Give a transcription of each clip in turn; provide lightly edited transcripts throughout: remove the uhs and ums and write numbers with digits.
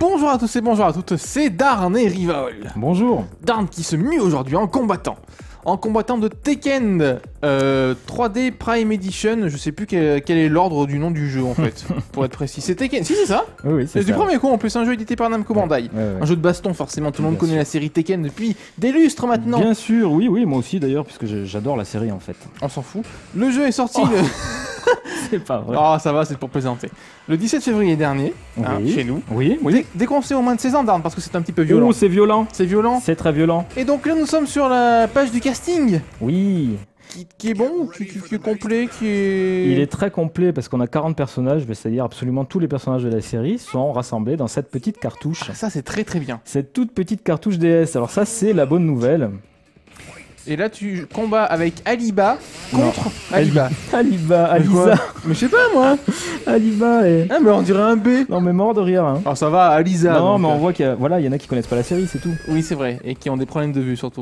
Bonjour à tous et bonjour à toutes, c'est Darn et Rivol. Bonjour. Darn qui se mue aujourd'hui en combattant. En combattant de Tekken 3D Prime Edition, je sais plus quel est l'ordre du nom du jeu en fait, pour être précis. C'est Tekken, si c'est ça. Oui, c'est du premier coup en plus, un jeu édité par Namco Bandai. Un jeu de baston forcément, tout le monde connaît la série Tekken depuis des lustres maintenant. Bien sûr, oui, moi aussi d'ailleurs, puisque j'adore la série en fait. On s'en fout. Le jeu est sorti C'est pas vrai. Oh ça va, c'est pour plaisanter. Le 17 février dernier, chez nous. Oui. Dès qu'on sait au moins de 16 ans, Darn, parce que c'est un petit peu violent. Oh, c'est violent. C'est violent. C'est très violent. Et donc là, nous sommes sur la page du casting. Oui. Qui est bon, qui est complet, qui est... Il est très complet parce qu'on a 40 personnages, c'est-à-dire absolument tous les personnages de la série sont rassemblés dans cette petite cartouche. Ah, ça, c'est très très bien. Cette toute petite cartouche DS. Alors ça, c'est la bonne nouvelle. Et là, tu combats avec Aliba contre Aliba. Alisa. Mais je sais pas, moi. Aliba et... Ah, mais on dirait un B. Non, mais mort de rire, hein. Alors ça va, Alisa. Non, donc, mais on voit qu'il y a... Voilà, il y en a qui connaissent pas la série, c'est tout. Oui, c'est vrai. Et qui ont des problèmes de vue, surtout.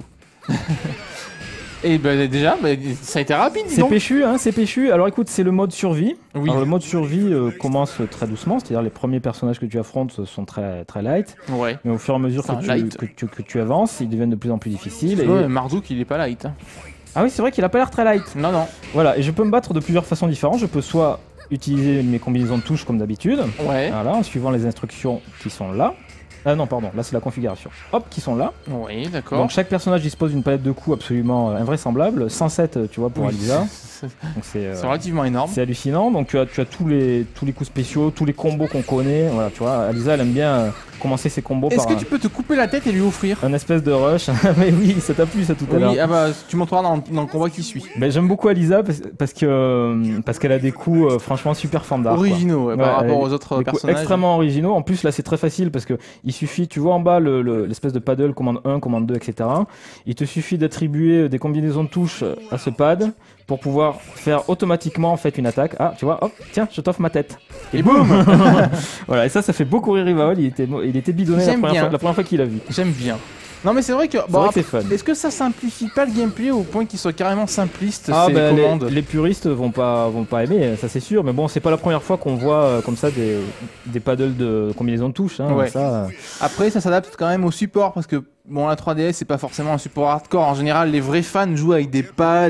Et ben déjà, ça a été rapide, dis donc. C'est péchu, hein, c'est péchu. Alors écoute, c'est le mode survie. Oui. Alors, le mode survie commence très doucement, c'est-à-dire les premiers personnages que tu affrontes sont très, très light. Ouais. Mais au fur et à mesure que tu avances, ils deviennent de plus en plus difficiles. Et... Marduk, il est pas light. Hein. Ah oui, c'est vrai qu'il a pas l'air très light. Non. Voilà, et je peux me battre de plusieurs façons différentes. Je peux soit utiliser mes combinaisons de touches comme d'habitude. Ouais. Voilà, en suivant les instructions qui sont là. Ah non, pardon, là c'est la configuration. Hop, qui sont là. Oui, d'accord. Donc chaque personnage dispose d'une palette de coups absolument invraisemblable. 107, tu vois, pour Alisa. C'est relativement énorme. C'est hallucinant. Donc tu as tous les coups spéciaux, tous les combos qu'on connaît. Voilà, tu vois, Alisa elle aime bien commencer ses combos par... Est-ce que tu peux te couper la tête et lui offrir un espèce de rush? Mais oui, ça t'a plu ça tout à l'heure. Oui, ah bah tu montreras dans le combat qui suit. Mais j'aime beaucoup Alisa parce qu'elle a des coups franchement super fandards. Originaux ouais, par rapport aux autres personnages. Extrêmement originaux. En plus là c'est très facile parce que il suffit, tu vois en bas l'espèce de paddle, commande 1, commande 2, etc. Il te suffit d'attribuer des combinaisons de touches à ce pad pour pouvoir faire automatiquement en fait une attaque. Ah, tu vois, hop, tiens, je t'offre ma tête. Et boum. Voilà, et ça fait beaucoup rire Rivol, il était bidonné la première fois qu'il l'a vu. J'aime bien. Non mais c'est vrai que... Bon, c'est fun. Est-ce que ça simplifie pas le gameplay au point qu'il soit carrément simpliste ces commandes? Les puristes vont pas aimer, ça c'est sûr, mais bon, c'est pas la première fois qu'on voit comme ça des paddles de combinaison de touches. Hein, ouais. Ça, Après, ça s'adapte quand même au support parce que bon, la 3DS c'est pas forcément un support hardcore. En général, les vrais fans jouent avec des pads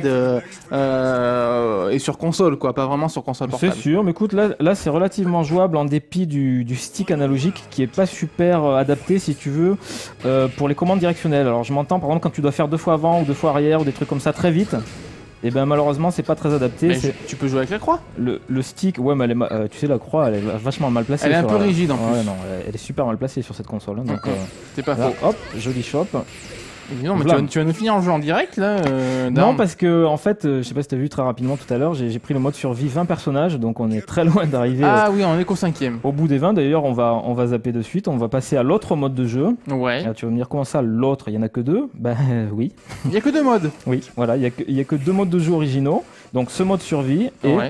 et sur console, quoi, pas vraiment sur console portable. C'est sûr, mais écoute, là c'est relativement jouable en dépit du stick analogique qui est pas super adapté, si tu veux, pour les commandes directionnelles. Alors je m'entends, par exemple, quand tu dois faire 2 fois avant ou 2 fois arrière ou des trucs comme ça très vite. Et ben malheureusement c'est pas très adapté. Mais tu peux jouer avec la croix. Le stick, ouais, mais tu sais la croix elle est vachement mal placée. Elle est un peu rigide en plus. Ouais, non, elle est super mal placée sur cette console. Hein, donc c'est pas là, faux. Hop, joli shop. Non mais tu vas nous finir en jeu en direct là Non parce que en fait, je sais pas si t'as vu très rapidement tout à l'heure, j'ai pris le mode survie 20 personnages, donc on est très loin d'arriver. Ah oui, on est qu'au 5ème. Au bout des 20 d'ailleurs, on va zapper de suite, on va passer à l'autre mode de jeu. Ouais. Alors, tu vas me dire comment ça l'autre, il y en a que 2? Ben oui. Il y a que 2 modes. Oui, voilà, il y a que 2 modes de jeu originaux. Donc ce mode survie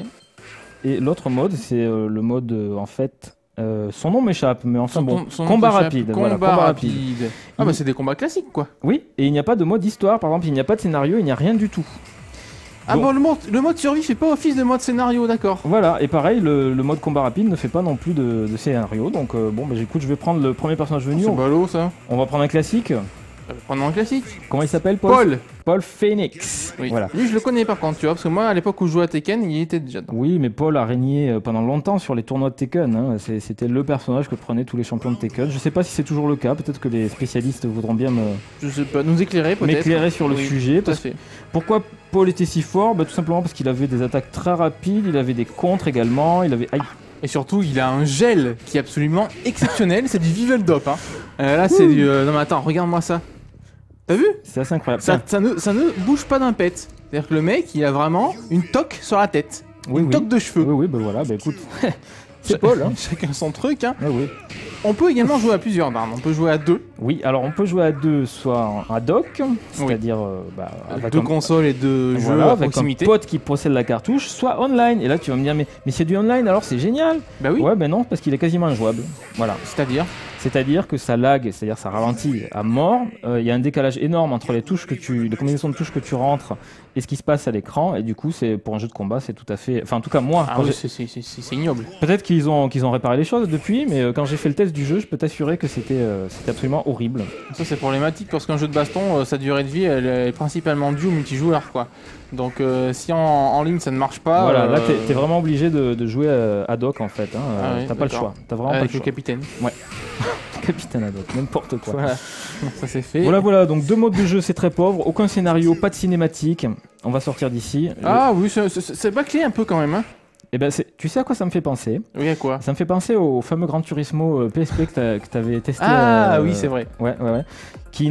et l'autre mode c'est le mode en fait son nom m'échappe, mais enfin son combat rapide. Combat rapide. Ah bah c'est des combats classiques quoi. Oui, et il n'y a pas de mode histoire, par exemple, il n'y a pas de scénario, il n'y a rien du tout. Ah bon, le mode survie fait pas office de mode scénario, d'accord. Voilà, et pareil, le mode combat rapide ne fait pas non plus de scénario, donc bon bah écoute, je vais prendre le premier personnage venu. C'est ballot ça. On va prendre un classique. Prenons un classique. Comment il s'appelle, Paul Phoenix. Oui. Voilà. Lui je le connais par contre, tu vois, parce que moi à l'époque où je jouais à Tekken, il était déjà dedans. Oui, mais Paul a régné pendant longtemps sur les tournois de Tekken. Hein. C'était le personnage que prenaient tous les champions de Tekken. Je sais pas si c'est toujours le cas, peut-être que les spécialistes voudront bien je sais pas, nous éclairer peut-être. M'éclairer sur le sujet. Tout à fait. Pourquoi Paul était si fort? Tout simplement parce qu'il avait des attaques très rapides, il avait des contres également, il avait... Aïe. Et surtout, il a un gel qui est absolument exceptionnel, c'est du Viveldop. Hein. Là c'est du... non mais attends, regarde-moi ça. T'as vu? C'est assez incroyable. Ça ne bouge pas d'un pet. C'est-à-dire que le mec, il a vraiment une toque sur la tête. Une toque de cheveux. Oui, bah voilà, bah écoute. C'est Paul. Hein. Chacun son truc. Hein. Oui. On peut également jouer à plusieurs Darn. On peut jouer à 2. Oui, alors on peut jouer à 2, soit à dock, c'est-à-dire avec 2 consoles et 2 jeux à proximité. Un pote qui possède la cartouche, soit online. Et là tu vas me dire, mais c'est du online alors c'est génial. Bah oui. Ouais, ben non, parce qu'il est quasiment injouable. Voilà. C'est-à-dire que ça lag, c'est-à-dire ça ralentit à mort. Il y a un décalage énorme entre les combinaisons de touches que tu rentres et ce qui se passe à l'écran. Et du coup, pour un jeu de combat, c'est tout à fait... Enfin, en tout cas, moi... Ah oui, c'est ignoble. Peut-être qu'ils ont réparé les choses depuis, mais quand j'ai fait le test du jeu, je peux t'assurer que c'était absolument horrible. Ça c'est problématique parce qu'un jeu de baston, sa durée de vie elle est principalement due au multijoueur quoi. Donc si en ligne ça ne marche pas... Voilà, là t'es vraiment obligé de jouer ad hoc en fait, hein. Ah oui, t'as pas le choix, t'as vraiment pas avec le le choix. capitaine. Ouais, capitaine ad hoc, n'importe quoi. Voilà, ça c'est fait. Voilà, donc 2 modes de jeu, c'est très pauvre, aucun scénario, pas de cinématique, on va sortir d'ici. Ah oui, c'est bâclé un peu quand même hein. Et ben tu sais à quoi ça me fait penser? Oui, à quoi? Ça me fait penser au fameux Gran Turismo PSP que t'avais testé. Ah oui, c'est vrai. Ouais. Qui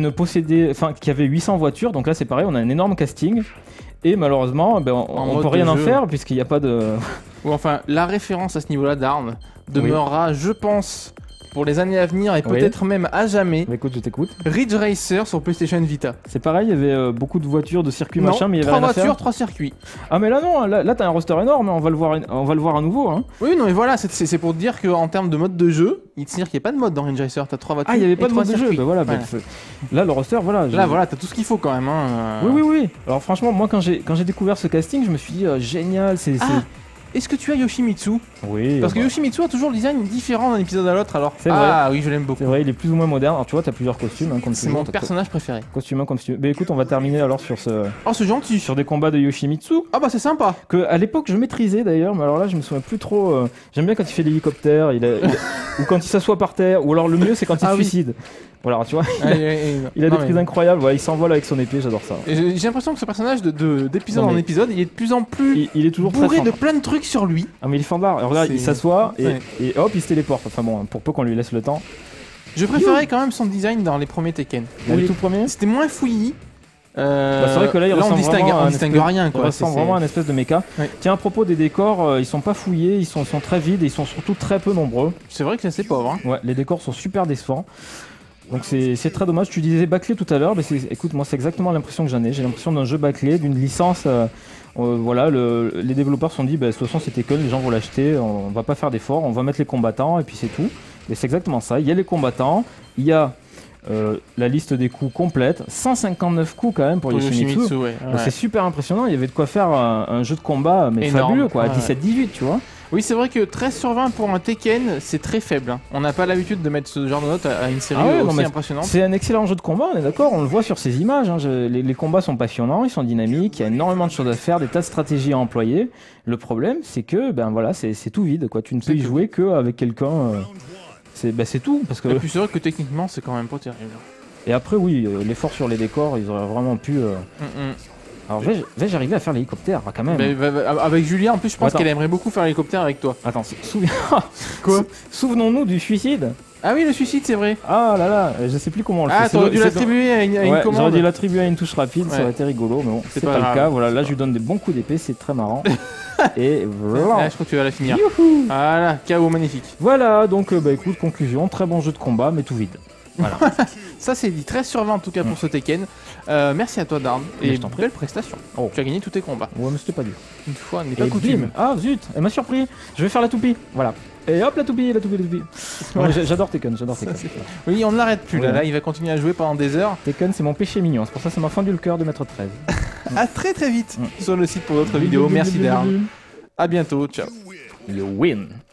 avait 800 voitures, donc là c'est pareil, on a un énorme casting. Et malheureusement, on peut rien en faire puisqu'il n'y a pas de... Ou enfin, la référence à ce niveau-là d'Arn demeurera, je pense, pour les années à venir et peut-être même à jamais. Écoute, je t'écoute. Ridge Racer sur PlayStation Vita. C'est pareil, il y avait beaucoup de voitures, de circuits, machin, mais il y avait 3 rien à faire. voitures, 3 circuits. Ah mais là non, là t'as un roster énorme, on va le voir à nouveau. Hein. Oui, non mais voilà, c'est pour te dire qu'en termes de mode de jeu, il te dire qu'il n'y a pas de mode dans Ridge Racer, t'as 3 voitures. Ah, il n'y avait pas de mode de jeu, circuits. bah voilà. Ouais. Là le roster, voilà. Là voilà, t'as tout ce qu'il faut quand même. Hein. Oui. Alors franchement, moi quand j'ai découvert ce casting, je me suis dit génial, c'est... Est-ce que tu as Yoshimitsu? Oui. Parce que Yoshimitsu a toujours le design différent d'un épisode à l'autre, alors. C'est vrai. Ah oui, je l'aime beaucoup. C'est vrai, il est plus ou moins moderne. Alors tu vois, t'as plusieurs costumes. Hein, c'est mon personnage préféré. Costume, comme si tu veux. Mais écoute, on va terminer alors sur ce. Oh, c'est gentil. Sur des combats de Yoshimitsu. Ah bah c'est sympa. Que à l'époque je maîtrisais d'ailleurs, mais alors là je me souviens plus trop. J'aime bien quand il fait l'hélicoptère, ou quand il s'assoit par terre, ou alors le mieux c'est quand il se suicide. Voilà, tu vois, il a des prises incroyables, voilà, il s'envole avec son épée, j'adore ça. J'ai l'impression que ce personnage, d'épisode en épisode, il est de plus en plus il est toujours bourré très de plein de trucs sur lui. Ah mais il est fandard, alors là il s'assoit et hop il se téléporte, enfin bon, pour peu qu'on lui laisse le temps. Je préférais quand même son design dans les premiers Tekken. Les tout premiers. C'était moins fouillis. C'est vrai que là, on distingue rien quoi. Il ressemble vraiment à un espèce de méca. Tiens, à propos des décors, ils sont pas fouillés, ils sont très vides et ils sont surtout très peu nombreux. C'est vrai que c'est pauvre. Hein. Ouais, les décors sont super décevants. Donc c'est très dommage. Tu disais bâclé tout à l'heure, mais écoute, moi c'est exactement l'impression que j'en ai. J'ai l'impression d'un jeu bâclé, d'une licence. Voilà, les développeurs se sont dit, de toute façon c'était Tekken, les gens vont l'acheter, on va pas faire d'efforts, on va mettre les combattants et puis c'est tout. Et c'est exactement ça. Il y a les combattants, il y a la liste des coups complète, 159 coups quand même pour Yoshimitsu. Ouais. C'est super impressionnant, il y avait de quoi faire un jeu de combat mais énorme, fabuleux quoi, à 17-18 tu vois. Oui, c'est vrai que 13 sur 20 pour un Tekken, c'est très faible. Hein. On n'a pas l'habitude de mettre ce genre de note à une série aussi impressionnante. C'est un excellent jeu de combat, on est d'accord, on le voit sur ces images. Hein. Les combats sont passionnants, ils sont dynamiques, il y a énormément de choses à faire, des tas de stratégies à employer. Le problème, c'est que voilà, c'est tout vide, quoi. Tu ne peux y jouer qu'avec quelqu'un. C'est tout. Parce que... Et puis c'est vrai que techniquement, c'est quand même pas terrible. Et après, oui, l'effort sur les décors, ils auraient vraiment pu. Alors vais-je arriver à faire l'hélicoptère quand même. Avec Julia en plus je pense qu'elle aimerait beaucoup faire l'hélicoptère avec toi. Attends, souvenons-nous du suicide. Ah oui le suicide c'est vrai. Ah là là, je sais plus comment on le fait. Ah t'aurais dû l'attribuer à une commande. J'aurais dû l'attribuer à une touche rapide, ça aurait été rigolo, mais bon, c'est pas le cas. Voilà, là je lui donne des bons coups d'épée, c'est très marrant. Et voilà. Je crois que tu vas la finir. Youhou. Voilà, KO magnifique. Voilà, donc écoute, conclusion, très bon jeu de combat mais tout vide. Voilà. Ça c'est dit 13 sur 20 en tout cas pour ce Tekken. Merci à toi Darn et belle prestation. Tu as gagné tous tes combats. Ouais mais c'était pas dur. Une fois n'est pas coutume. Ah zut, elle m'a surpris. Je vais faire la toupie. Voilà. Et hop la toupie. J'adore Tekken, Oui on ne l'arrête plus là, il va continuer à jouer pendant des heures. Tekken c'est mon péché mignon, c'est pour ça que ça m'a fendu le cœur de mettre 13. À très vite sur le site pour d'autres vidéos. Merci Darn. À bientôt, ciao. Le win.